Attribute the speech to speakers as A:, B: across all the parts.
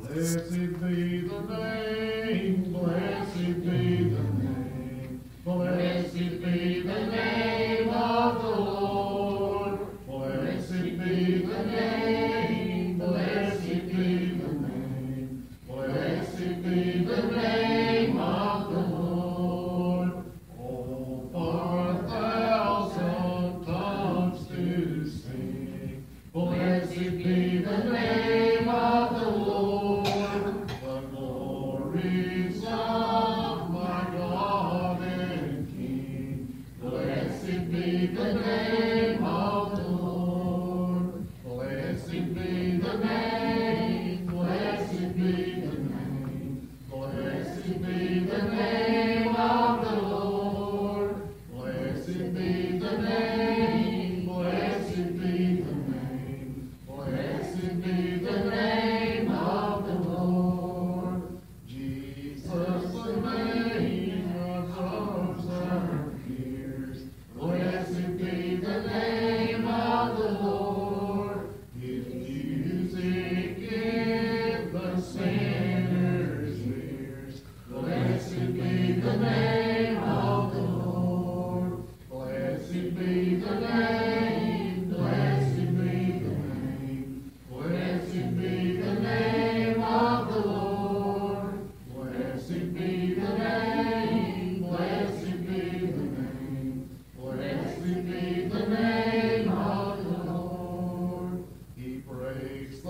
A: Blessed be the name, blessed be the name, blessed be the name of the Lord. Blessed be the name, blessed be the name, blessed be the name of the Lord. Oh, for 1,000 tongues to sing, blessed be the name of the Lord. The glories of my God and King. Blessed be the name of the Lord. Blessed be the name. Blessed be the name. Blessed be the name of the Lord. Blessed be the name. Blessed be the name. Blessed be the name of the Lord. Jesus, the name absorbs our fears. Blessed be the name of the Lord. His music in the sinner's ears. Blessed be the name of the Lord. Blessed be the name. Blessed be the name. Blessed be the name of the Lord. Blessed be the name. Blessed be the name. Blessed be the name of the Lord. He breaks the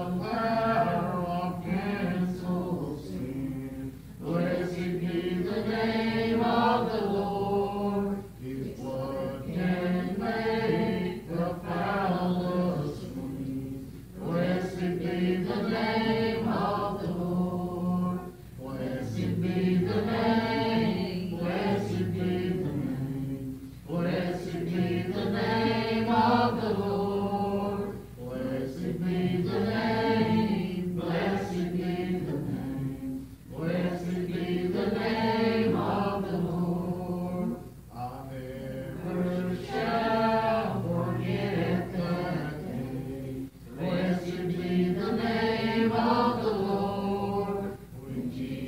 A: power of canceled sin. Blessed be the name of the Lord. His blood can make the foulest clean. Blessed be the name of the Lord. Blessed be the name. Blessed be the name. Blessed be the name of the Lord. Blessed be the name. Blessed be the name. Blessed be the name of the Lord. I never shall forget that day. Blessed be the name of the Lord. When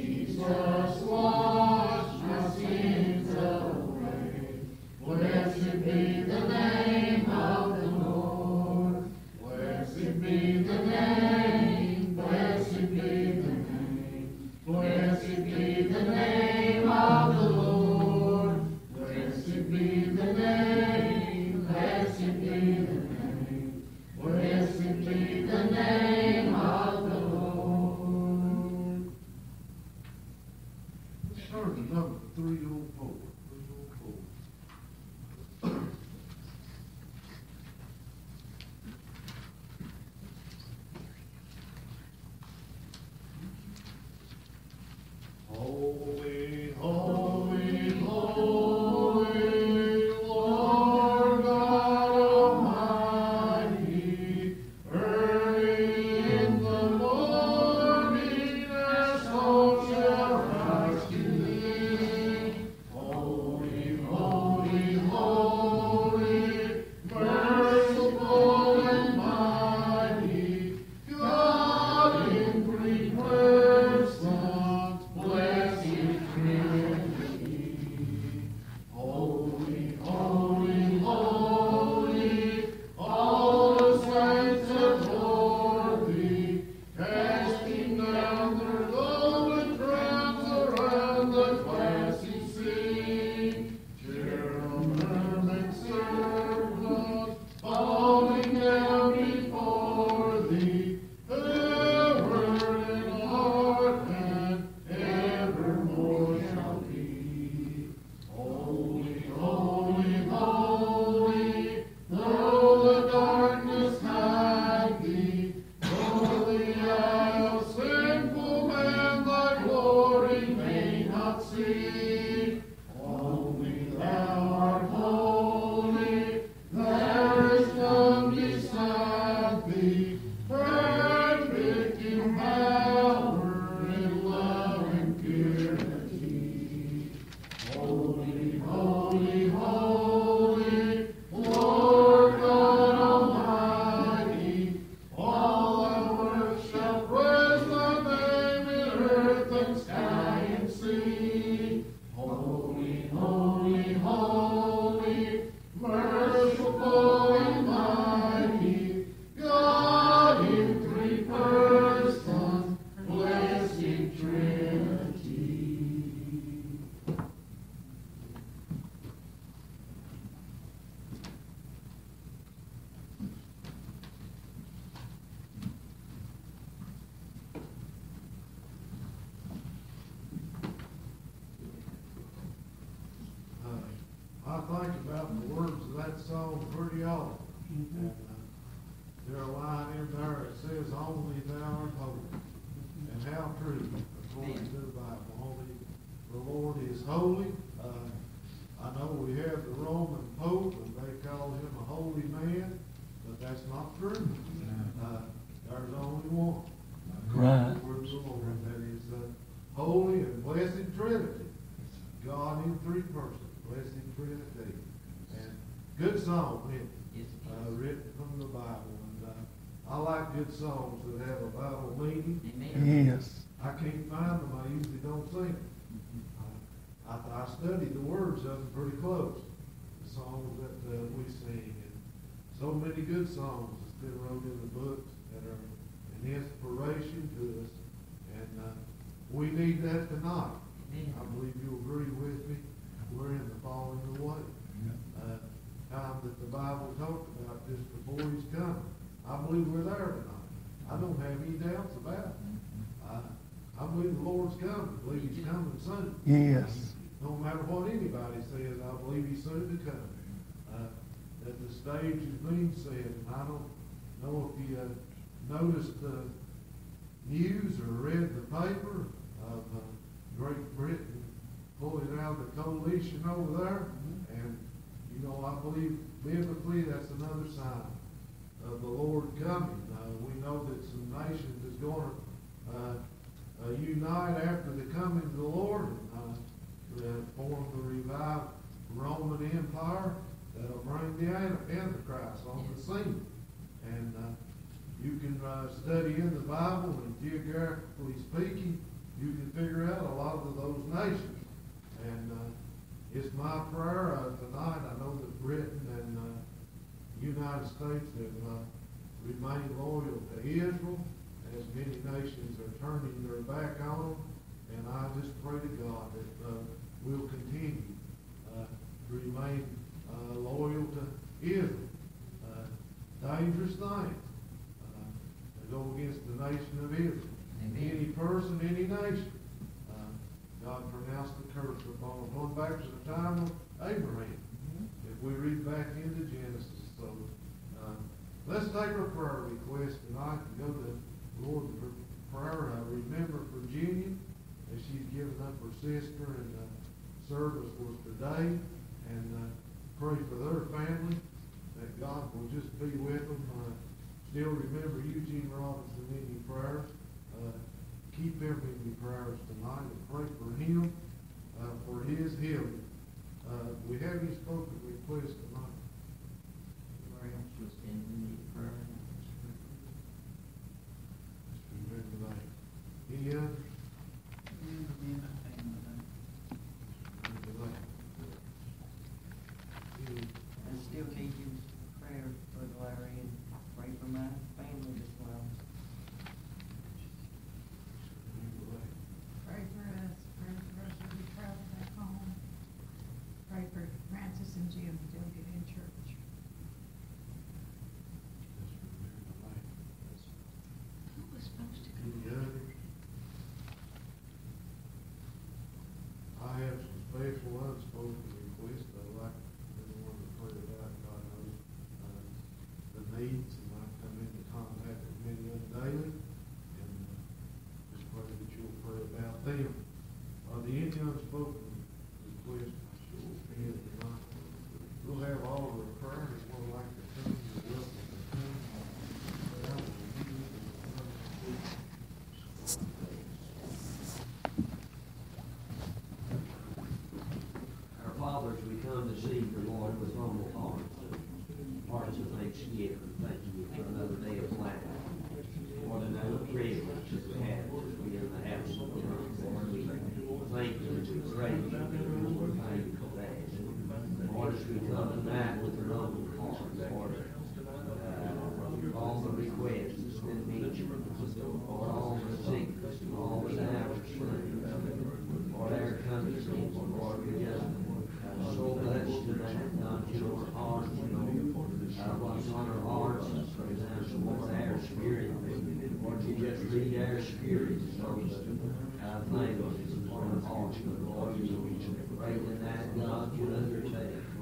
A: Jesus washed my sins away. Blessed be the name of the Lord. Blessed be the name. Blessed be the name. Blessed be the name of the Lord. Blessed be the name. Blessed be the name. Blessed be the name of the Lord. Let's turn to number 304. 304. Holy, holy, holy, Lord God the words of that song pretty often. And there's a line in there that says, "Only thou art holy." And how true, according to the Bible. Only the Lord is holy. I know we have the Roman Pope, and they call him a holy man, but that's not true. There's only one.
B: Right.
A: The word of the Lord, that is the Holy and Blessed Trinity. God in three persons, Blessed Trinity. And good song, written from the Bible. And I like good songs that have a Bible meaning.
B: Yes.
A: I can't find them. I usually don't sing them. I study the words of them pretty close. The songs that we sing. And so many good songs that's been wrote in the books that are an inspiration to us. And we need that tonight. I believe you'll agree with me. We're in the falling away. Time that the Bible talked about just before he's coming. I believe we're there tonight. I don't have any doubts about it. I believe the Lord's coming. I believe he's coming soon.
B: Yes.
A: No matter what anybody says, I believe he's soon to come. That the stage is being set. And I don't know if you noticed the news or read the paper of Great Britain pulling out of the coalition over there. And, you know, I believe biblically that's another sign of the Lord coming. We know that some nations is going to unite after the coming of the Lord and form the revived Roman Empire that'll bring the Antichrist on the scene. And you can study in the Bible, and geographically speaking, you can figure out a lot of those nations. And it's my prayer tonight. I know that Britain and the United States have remained loyal to Israel, as many nations are turning their back on them. And I just pray to God that we'll continue to remain loyal to Israel. Dangerous thing to go against the nation of Israel. Any person, any nation. God pronounced the curse upon them, going back to the time of Abraham. If we read back into Genesis. So let's take our prayer request tonight and go to the Lord for prayer. I remember Virginia as she's given up her sister, and service was today. And pray for their family, that God will just be with them. Still remember Eugene Robinson in your prayers. Keep him in your prayers tonight, and pray for him, for his healing. We have any spoken requests tonight?
C: Anybody else will stand in need of prayer?
A: Remember that. Any others? Remember that.
C: I still need you prayer for Larry, and pray for my family as well.
D: Pray for us as we travel back home. Pray for Francis and Jim that they'll get in church. Who was supposed to go?
A: Any others? I have some special unspoken requests I'd like everyone to pray about. God knows the needs, and I come into contact with many of them daily, and just pray that you'll pray about them. Are there any unspoken requests? Sure can tonight. We'll have all of our prayer, and we'll like to come. You're welcome to come.
E: Our fathers, we come to see the Lord with humble hearts, hearts of thanksgiving. Thank you for another day of life. Lord, another privilege that we have to be in the house of the Lord. We thank you and we praise you, Lord. Thank you for that. Lord, as we come tonight with an open heart, Lord, all the requests that's been mentioned, Lord, all the sickness, all the doubts, Lord, our country, Lord, we just so blessed tonight. God, you know our hearts, you know what's on our hearts, and for example, Lord, our spirit. Lord, you just read our spirit, so that things is upon our hearts, but Lord, you pray tonight, God, you undertake,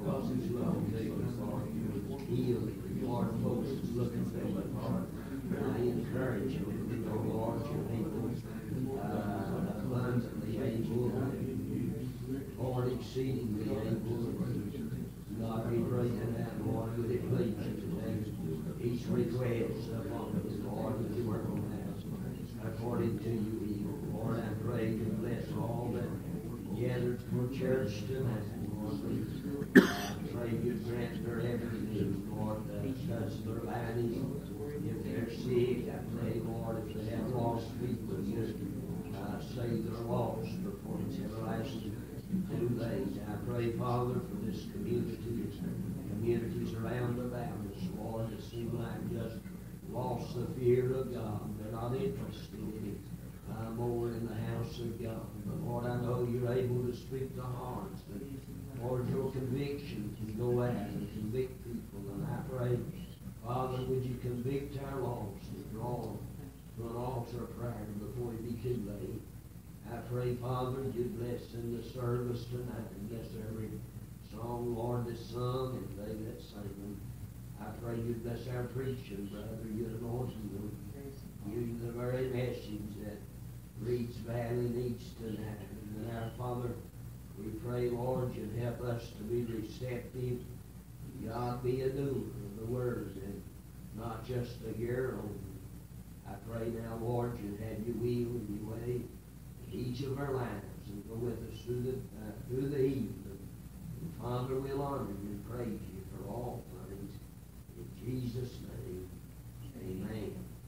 E: because His love to us, Lord. Healing, Lord, folks is looking for it, Lord. I encourage you, Lord, your people, abundantly able, Lord, exceedingly able. God, we pray that, Lord, would it please you today? Each request upon us, Lord, would you work on that according to your will. Lord, I pray you bless all that gathered for church tonight, Lord. I pray you grant their every need, Lord, touch their bodies. If they're sick, I pray, Lord, if they have lost people, you save their lost before it's everlasting too late. I pray, Father, for this community, communities around about us, Lord, that seem like just lost the fear of God. They're not interested in it. More in the house of God. But Lord, I know you're able to speak to hearts. That, Lord, your conviction can go out and convict people. And I pray, Father, would you convict our lost and draw them to an altar of prayer before it be too late. I pray, Father, you bless in the service tonight and bless every song, Lord, that's sung and they that sing them. I pray you bless our preaching, brother. You anoint him. Use the very message that Reed's Valley needs tonight. And then our Father, we pray, Lord, you'd help us to be receptive. God, be a doer of the word and not just a hearer only. I pray now, Lord, you'd have your will and your way in each of our lives and go with us through the evening. And Father, we'll honor you and praise you for all things. In Jesus' name, amen.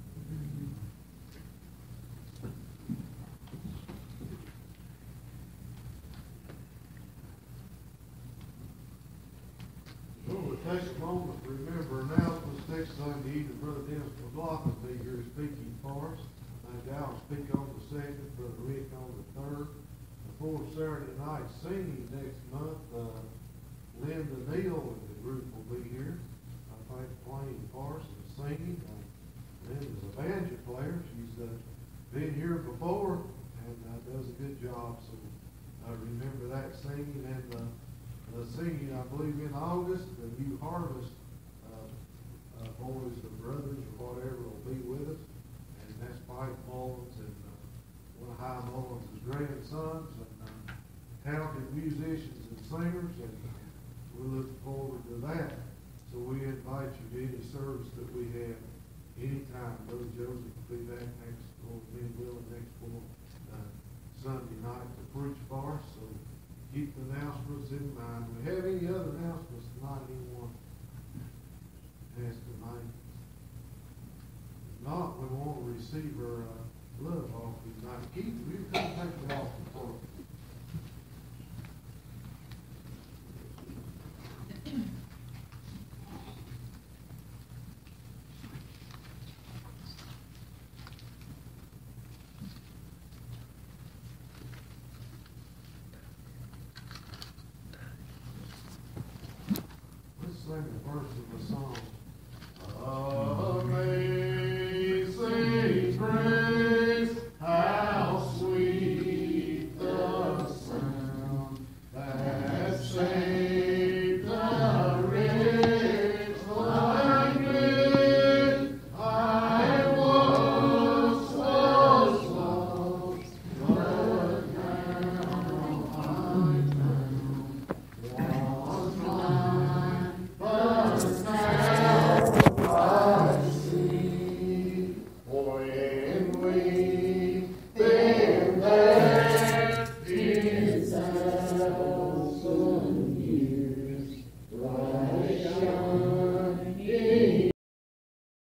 A: Well, we'll take a moment to remember announcements. Next Sunday evening, Brother Dennis McLaughlin will be here speaking for us. I think Al will speak on the 2nd, Brother Rick on the 3rd. Before Saturday night singing next month, Linda Neal and the group will be here. I think playing parts and singing. Linda's a banjo player. She's been here before and does a good job. So remember that singing and the singing, I believe, in August. The New Harvest boys or brothers or whatever will be with us. And that's Mike Mullins and one of High Mullins' grandsons and talented musicians and singers. And we look forward to that. So we invite you to any service that we have anytime. Brother Joseph will be back next, Lord willing, next Sunday night to preach for us. So keep the announcements in mind. Do we have any other announcements tonight? Anyone has tonight? If not, we want to receive our love offering tonight. Keith, will you come take the offering for us? Let's sing the verse of the song.